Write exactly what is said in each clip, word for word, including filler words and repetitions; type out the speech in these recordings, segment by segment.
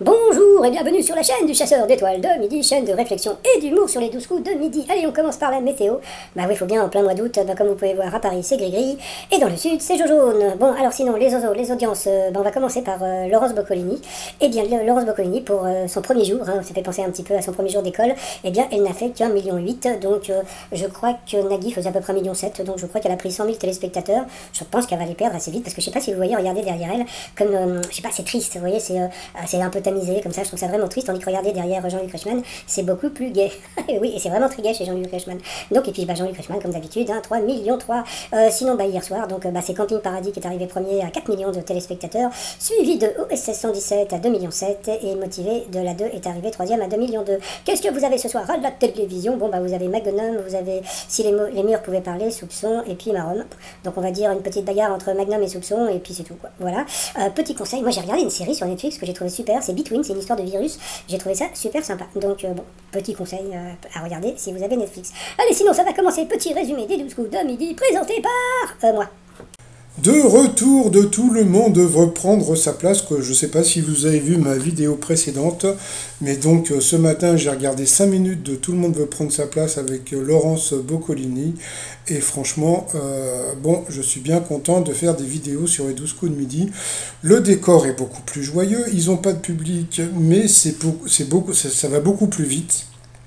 Bonjour et bienvenue sur la chaîne du chasseur d'étoiles de midi, chaîne de réflexion et d'humour sur les douze coups de midi. Allez, on commence par la météo. Bah oui, il faut bien en plein mois d'août, bah, comme vous pouvez voir à Paris c'est gris-gris, et dans le sud c'est jaune. Bon, alors sinon, les oiseaux, les audiences, euh, bah, on va commencer par euh, Laurence Boccolini. Eh bien, le- Laurence Boccolini, pour euh, son premier jour, hein, ça fait penser un petit peu à son premier jour d'école, eh bien, elle n'a fait qu'un million huit, donc euh, je crois que Nagui faisait à peu près un million sept, donc je crois qu'elle a pris cent mille téléspectateurs. Je pense qu'elle va les perdre assez vite, parce que je sais pas si vous voyez, regardez derrière elle, comme, euh, je sais pas, c'est triste, vous voyez, c'est euh, c'est un peu tamisé, comme ça, je trouve ça vraiment triste, tandis que regardez derrière Jean-Luc Reichmann, c'est beaucoup plus gai. Et oui, et c'est vraiment très gai chez Jean-Luc Reichmann. Donc, et puis bah, Jean-Luc Reichmann, comme d'habitude, hein, trois millions trois. Euh, sinon, bah, hier soir, donc bah, c'est Camping Paradis qui est arrivé premier à quatre millions de téléspectateurs, suivi de O S S cent dix-sept à deux millions sept, et Motivé de la deux est arrivé troisième à deux millions deux. Qu'est-ce que vous avez ce soir à la télévision? Bon, bah, vous avez Magnum, vous avez Si les, les murs pouvaient parler, Soupçon, et puis Marom. Donc, on va dire une petite bagarre entre Magnum et Soupçon, et puis c'est tout, quoi. Voilà. Euh, petit conseil, moi j'ai regardé une série sur Netflix que j'ai trouvé super, c'est Between, c'est une histoire de virus. J'ai trouvé ça super sympa. Donc, euh, bon, petit conseil euh, à regarder si vous avez Netflix. Allez, sinon, ça va commencer. Petit résumé des douze coups de midi, présenté par euh, moi. De retour de tout le monde veut prendre sa place, que je ne sais pas si vous avez vu ma vidéo précédente, mais donc ce matin j'ai regardé cinq minutes de Tout le monde veut prendre sa place avec Laurence Boccolini, et franchement, euh, bon, je suis bien content de faire des vidéos sur les douze coups de midi. Le décor est beaucoup plus joyeux, ils n'ont pas de public, mais c'est beaucoup, c'est beaucoup, ça, ça va beaucoup plus vite,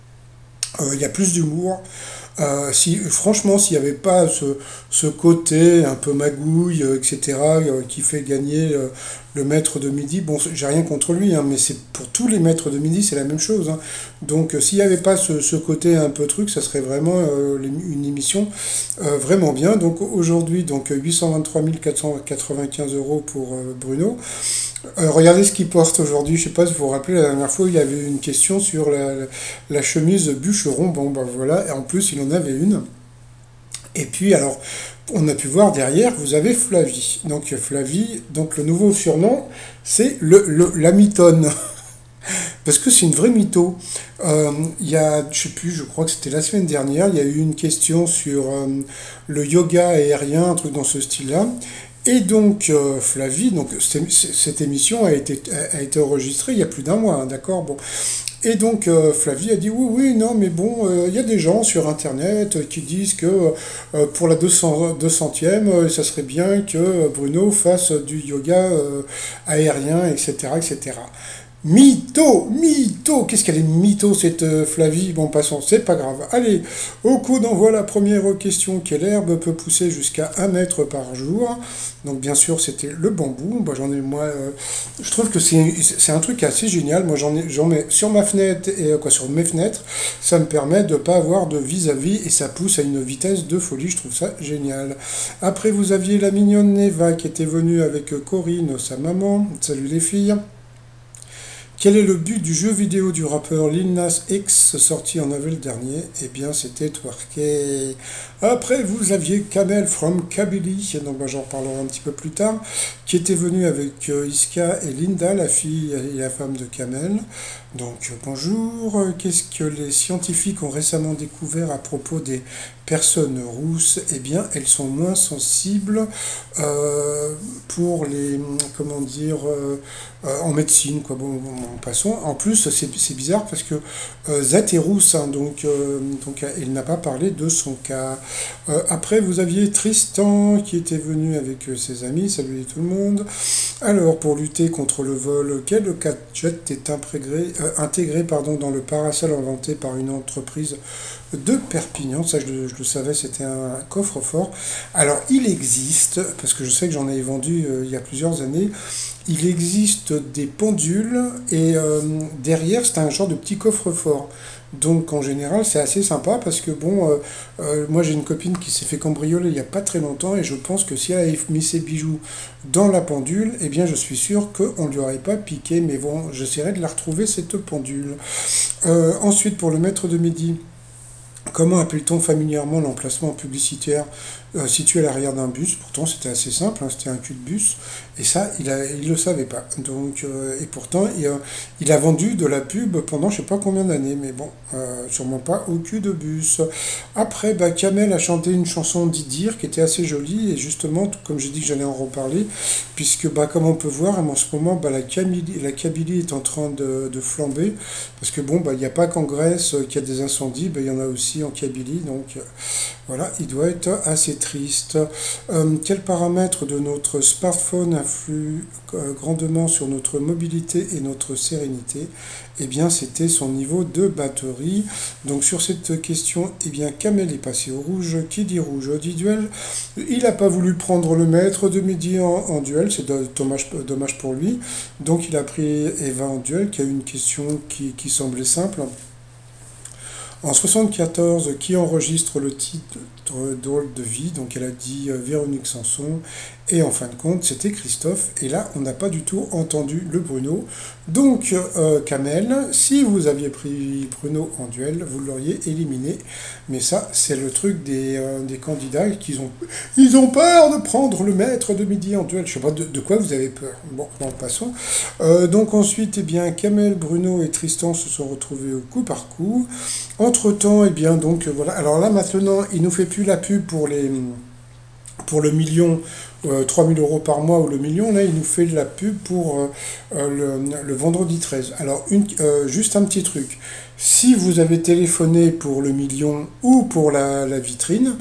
il euh, y a plus d'humour. Euh, si, franchement, s'il n'y avait pas ce, ce côté un peu magouille, euh, et cetera, euh, qui fait gagner euh, le maître de midi, bon, j'ai rien contre lui, hein, mais c'est pour tous les maîtres de midi, c'est la même chose. Hein. Donc, euh, s'il n'y avait pas ce, ce côté un peu truc, ça serait vraiment euh, une émission euh, vraiment bien. Donc, aujourd'hui, donc huit cent vingt-trois mille quatre cent quatre-vingt-quinze euros pour euh, Bruno. Euh, regardez ce qu'il porte aujourd'hui. Je sais pas si vous vous rappelez, la dernière fois, il y avait une question sur la, la, la chemise bûcheron. Bon, ben voilà. Et en plus, il en avait une. Et puis, alors, on a pu voir derrière, vous avez Flavie. Donc, Flavie, donc le nouveau surnom, c'est le, le, la mitonne. Parce que c'est une vraie mytho. Euh, il y a, je sais plus, je crois que c'était la semaine dernière, il y a eu une question sur euh, le yoga aérien, un truc dans ce style-là. Et donc, euh, Flavie, donc cette émission a été, a été enregistrée il y a plus d'un mois, hein, d'accord, bon. Et donc, euh, Flavie a dit, oui, oui, non, mais bon, il euh, y a des gens sur Internet euh, qui disent que euh, pour la deux centième, euh, ça serait bien que Bruno fasse du yoga euh, aérien, et cetera, et cetera. Mytho, mytho, qu'est-ce qu'elle est mytho cette euh, Flavie? Bon, passons, c'est pas grave. Allez, au coup d'envoi, la première question: quelle herbe peut pousser jusqu'à un mètre par jour? Donc bien sûr, c'était le bambou. Bah, j'en ai moi, euh, je trouve que c'est c'est un truc assez génial. Moi, j'en ai, j'en mets sur ma fenêtre et euh, quoi, sur mes fenêtres, ça me permet de pas avoir de vis-à-vis et ça pousse à une vitesse de folie. Je trouve ça génial. Après, vous aviez la mignonne Neva qui était venue avec Corinne, sa maman. Salut les filles. Quel est le but du jeu vidéo du rappeur Lil Nas X sorti en avril dernier? Eh bien, c'était twerker. Après, vous aviez Kamel from Kabylie, donc bah, j'en reparlerai un petit peu plus tard, qui était venu avec euh, Iska et Linda, la fille et la femme de Kamel. Donc, euh, bonjour. Qu'est-ce que les scientifiques ont récemment découvert à propos des personnes rousses? Eh bien, elles sont moins sensibles euh, pour les, comment dire, euh, euh, en médecine, quoi. Bon, bon, bon, passons. En plus, c'est bizarre parce que euh, Zat est rousse, hein, donc, euh, donc il n'a pas parlé de son cas. Euh, après, vous aviez Tristan qui était venu avec euh, ses amis. Salut tout le monde. Alors, pour lutter contre le vol, quel gadget est intégré, euh, intégré pardon, dans le parasol inventé par une entreprise de Perpignan? Ça, je, le, je le savais, c'était un coffre-fort. Alors, il existe, parce que je sais que j'en ai vendu euh, il y a plusieurs années, il existe des pendules et euh, derrière, c'est un genre de petit coffre-fort. Donc en général, c'est assez sympa parce que bon, euh, euh, moi j'ai une copine qui s'est fait cambrioler il n'y a pas très longtemps et je pense que si elle avait mis ses bijoux dans la pendule, eh bien je suis sûr qu'on ne lui aurait pas piqué, mais bon, j'essaierai de la retrouver cette pendule. Euh, ensuite, pour le maître de midi, comment appelle-t-on familièrement l'emplacement publicitaire euh, situé à l'arrière d'un bus. Pourtant, c'était assez simple, hein, c'était un cul de bus. Et ça, il a, il le savait pas. Donc, euh, et pourtant, il a, il a vendu de la pub pendant je sais pas combien d'années. Mais bon, euh, sûrement pas au cul de bus. Après, bah, Kamel a chanté une chanson d'Idir qui était assez jolie. Et justement, tout comme j'ai dit que j'allais en reparler, puisque, bah, comme on peut voir, en ce moment, bah, la Kabylie, la Kabylie est en train de, de flamber. Parce que bon, bah, il n'y a pas qu'en Grèce qu'il y a des incendies, bah, il y en a aussi en Kabylie. Donc, euh, voilà, il doit être assez triste. Euh, quel paramètre de notre smartphone influe euh, grandement sur notre mobilité et notre sérénité? Eh bien, c'était son niveau de batterie. Donc, sur cette question, eh bien, Kamel est passé au rouge. Qui dit rouge dit duel. Il n'a pas voulu prendre le maître de midi en, en duel, c'est dommage, dommage pour lui. Donc, il a pris Eva en duel, qui a eu une question qui, qui semblait simple. En soixante-quatorze, qui enregistre le titre Drôle de vie? Donc elle a dit euh, Véronique Sanson. Et en fin de compte, c'était Christophe. Et là, on n'a pas du tout entendu le Bruno. Donc, euh, Kamel, si vous aviez pris Bruno en duel, vous l'auriez éliminé. Mais ça, c'est le truc des, euh, des candidats qui ont, ils ont peur de prendre le maître de midi en duel. Je ne sais pas de, de quoi vous avez peur. Bon, bon passons. Euh, donc ensuite, eh bien, Kamel, Bruno et Tristan se sont retrouvés au coup par coup. Entre-temps, eh bien, donc, voilà. Alors là, maintenant, il nous fait plus la pub pour les... pour le million, euh, trois mille euros par mois ou le million, là, il nous fait de la pub pour euh, euh, le, le vendredi treize. Alors, une, euh, juste un petit truc. Si vous avez téléphoné pour le million ou pour la, la vitrine,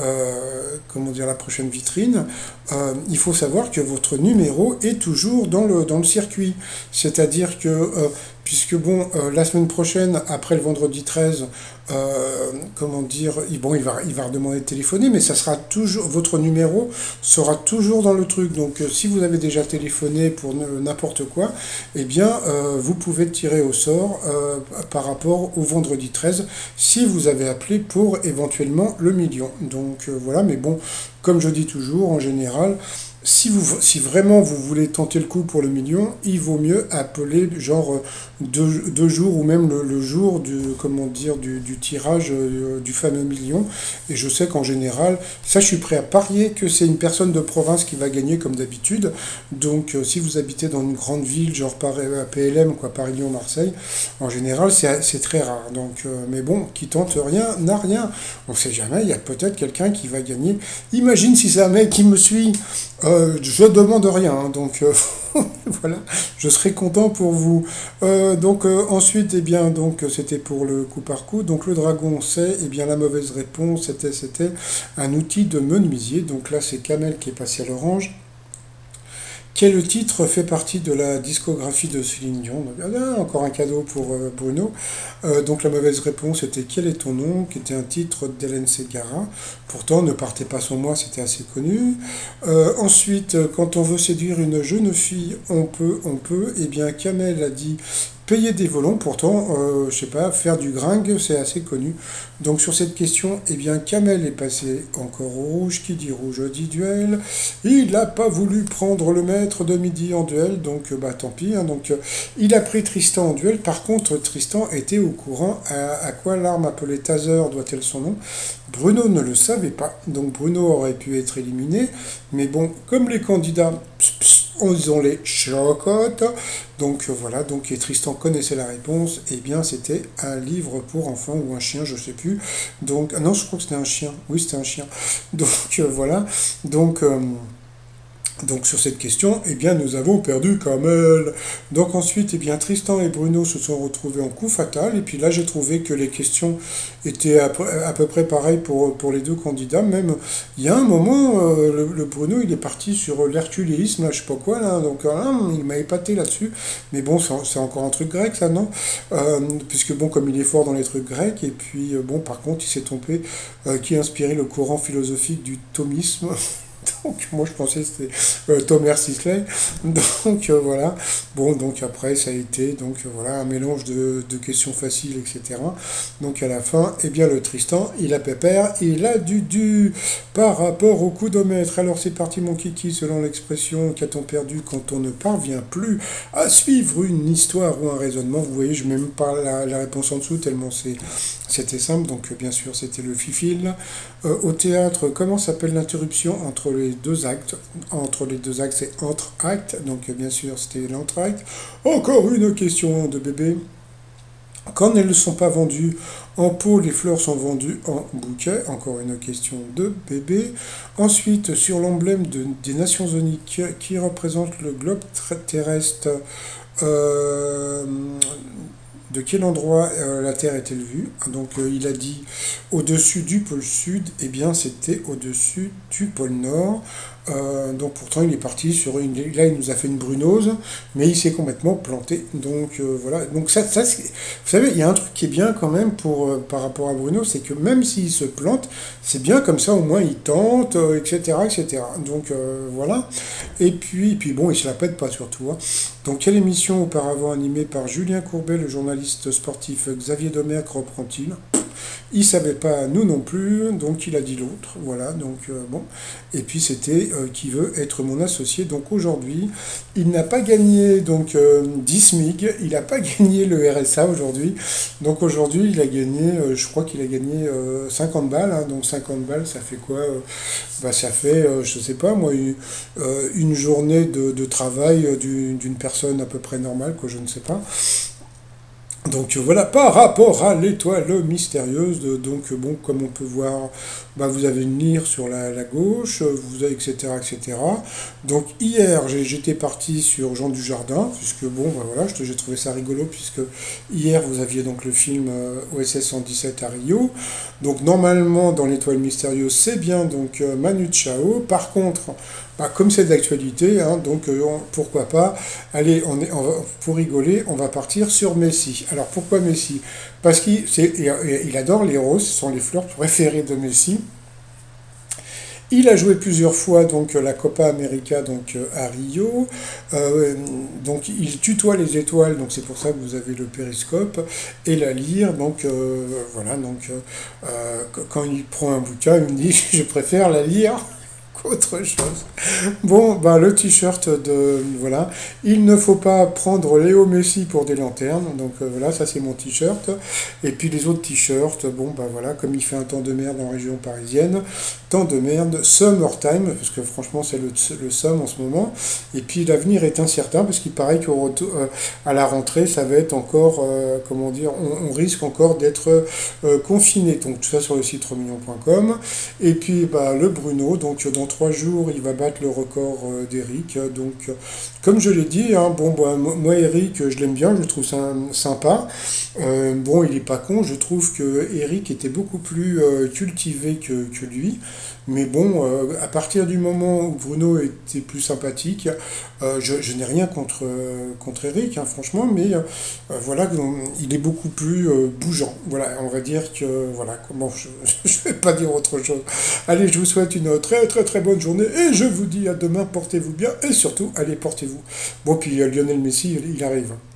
euh, comment dire, la prochaine vitrine, euh, il faut savoir que votre numéro est toujours dans le, dans le circuit. C'est-à-dire que, euh, puisque bon, euh, la semaine prochaine, après le vendredi treize, euh, comment dire, il, bon, il va, il va redemander de téléphoner, mais ça sera toujours, votre numéro sera toujours dans le truc. Donc, euh, si vous avez déjà téléphoné pour n'importe quoi, eh bien, euh, vous pouvez tirer au sort euh, par rapport au vendredi treize, si vous avez appelé pour éventuellement le million. Donc, euh, voilà, mais bon, comme je dis toujours, en général, si, vous, si vraiment vous voulez tenter le coup pour le million, il vaut mieux appeler genre deux, deux jours ou même le, le jour du, comment dire, du, du tirage euh, du fameux million. Et je sais qu'en général, ça je suis prêt à parier que c'est une personne de province qui va gagner comme d'habitude. Donc euh, si vous habitez dans une grande ville, genre Paris, P L M, quoi, Paris, Lyon, Marseille, en général c'est très rare. Donc, euh, mais bon, qui tente rien n'a rien. On ne sait jamais, il y a peut-être quelqu'un qui va gagner. Imagine si c'est un mec qui me suit. Euh, je demande rien, hein, donc euh, voilà, je serai content pour vous. Euh, donc euh, ensuite, eh bien, donc c'était pour le coup par coup. Donc le dragon, c'est, eh bien, la mauvaise réponse, c'était, c'était un outil de menuisier. Donc là, c'est Kamel qui est passé à l'orange. Quel titre fait partie de la discographie de Céline Dion? Donc, ah, encore un cadeau pour euh, Bruno. Euh, donc la mauvaise réponse était Quel est ton nom? Qui était un titre d'Hélène Ségara. Pourtant, Ne partez pas sans moi, c'était assez connu. Euh, ensuite, quand on veut séduire une jeune fille, on peut, on peut. Eh bien, Kamel a dit payer des volants, pourtant, euh, je sais pas, faire du gringue, c'est assez connu. Donc sur cette question, eh bien, Kamel est passé encore au rouge. Qui dit rouge dit duel. Il n'a pas voulu prendre le maître de midi en duel, donc bah tant pis. Hein, donc euh, il a pris Tristan en duel. Par contre, Tristan était au courant à, à quoi l'arme appelée taser doit-elle son nom. Bruno ne le savait pas, donc Bruno aurait pu être éliminé. Mais bon, comme les candidats, pss, pss, ils ont les chocottes. Donc euh, voilà, donc et Tristan connaissait la réponse, et eh bien c'était un livre pour enfants ou un chien, je sais plus. Donc, ah non, je crois que c'était un chien, oui c'était un chien. Donc euh, voilà, donc... Euh, Donc sur cette question, eh bien nous avons perdu Kamel. Donc ensuite, eh bien Tristan et Bruno se sont retrouvés en coup fatal. Et puis là, j'ai trouvé que les questions étaient à peu, à peu près pareilles pour, pour les deux candidats. Même il y a un moment, euh, le, le Bruno il est parti sur l'herculéisme, là, je sais pas quoi là. Donc là, il m'a épaté là-dessus. Mais bon, c'est encore un truc grec, ça, non euh, Puisque bon, comme il est fort dans les trucs grecs. Et puis euh, bon, par contre, il s'est trompé. Euh, qui a inspiré le courant philosophique du thomisme. Donc moi je pensais que c'était euh, Thomas Sisley. Donc euh, voilà. Bon, donc après ça a été donc euh, voilà un mélange de, de questions faciles, et cetera. Donc à la fin, eh bien le Tristan, il a pépère, il a du du par rapport au coudomètre. Alors c'est parti mon kiki, selon l'expression qu'a-t-on perdu quand on ne parvient plus à suivre une histoire ou un raisonnement. Vous voyez, je ne mets même pas la, la réponse en dessous, tellement c'est C'était simple, donc bien sûr c'était le fifil. Euh, au théâtre, comment s'appelle l'interruption entre les deux actes? Entre les deux actes, c'est entre actes, donc bien sûr c'était l'entracte. Encore une question de bébé. Quand elles ne sont pas vendues en pot, les fleurs sont vendues en bouquet. Encore une question de bébé. Ensuite, sur l'emblème de- des Nations Unies qui, qui représente le globe terrestre, euh, de quel endroit euh, la Terre est-elle vue? Donc euh, il a dit au-dessus du pôle sud, eh bien c'était au-dessus du pôle nord. Euh, donc pourtant il est parti sur une... Là il nous a fait une brunose, mais il s'est complètement planté. Donc euh, voilà. Donc ça, ça c'est- vous savez, il y a un truc qui est bien quand même pour, euh, par rapport à Bruno, c'est que même s'il se plante, c'est bien comme ça au moins il tente, euh, et cetera, et cetera. Donc euh, voilà. Et puis, puis bon, il se la pète pas surtout, hein. Donc, quelle émission auparavant animée par Julien Courbet, le journaliste sportif Xavier Domergue reprend-il? Il savait pas, nous non plus, donc il a dit l'autre, voilà, donc euh, bon. Et puis c'était euh, qui veut être mon associé. Donc aujourd'hui, il n'a pas gagné donc euh, dix SMIC, il n'a pas gagné le R S A aujourd'hui. Donc aujourd'hui, il a gagné, euh, je crois qu'il a gagné euh, cinquante balles, hein. Donc cinquante balles, ça fait quoi? euh, bah, ça fait, euh, je sais pas moi, une, euh, une journée de, de travail euh, du- d'une personne à peu près normale, quoi, je ne sais pas. Donc euh, voilà, par rapport à l'étoile mystérieuse, de- donc euh, bon, comme on peut voir, bah, vous avez une lyre sur la, la gauche, euh, vous avez et cetera et cetera. Donc hier, j'ai- j'étais parti sur Jean Dujardin, puisque bon, bah, voilà, je te- j'ai trouvé ça rigolo, puisque hier vous aviez donc le film euh, O S S cent dix-sept à Rio. Donc normalement, dans l'étoile mystérieuse, c'est bien donc euh, Manu Chao. Par contre, bah, comme c'est d'actualité, hein, donc euh, on- pourquoi pas. Allez, on est, on va- pour rigoler, on va partir sur Messi. Alors pourquoi Messi? Parce qu'il c'est- il- il adore les roses, ce sont les fleurs préférées de Messi. Il a joué plusieurs fois donc la Copa América donc euh, à Rio. Euh, donc il tutoie les étoiles, donc c'est pour ça que vous avez le périscope et la lyre. Donc euh, voilà, donc euh, euh, quand il prend un bouquin, il me dit je préfère la lyre qu'autre chose. Bon, bah, le t-shirt de... Voilà. Il ne faut pas prendre Léo Messi pour des lanternes. Donc euh, voilà, ça c'est mon t-shirt. Et puis les autres t-shirts, bon, bah voilà, comme il fait un temps de merde en région parisienne, temps de merde, summertime, parce que franchement c'est le, le sum en ce moment. Et puis l'avenir est incertain, parce qu'il paraît qu'à euh, la rentrée, ça va être encore, euh, comment dire, on, on risque encore d'être euh, confiné. Donc tout ça sur le site remignon point com. Et puis bah, le Bruno, donc dans trois jours, il va battre le record euh, d'Eric. Donc, euh, comme je l'ai dit, hein, bon, bah, moi, Eric, je l'aime bien, je le trouve sympa. Euh, bon, il est pas con, je trouve que Eric était beaucoup plus euh, cultivé que, que lui. Mais bon, euh, à partir du moment où Bruno était plus sympathique, euh, je, je n'ai rien contre, euh, contre Eric, hein, franchement, mais euh, voilà, donc, il est beaucoup plus euh, bougeant. Voilà, on va dire que, voilà, comment je ne vais pas dire autre chose. Allez, je vous souhaite une très très très bonne journée et je vous dis à demain, portez-vous bien et surtout, allez, portez-vous. Bon, puis euh, Lionel Messi, il il arrive.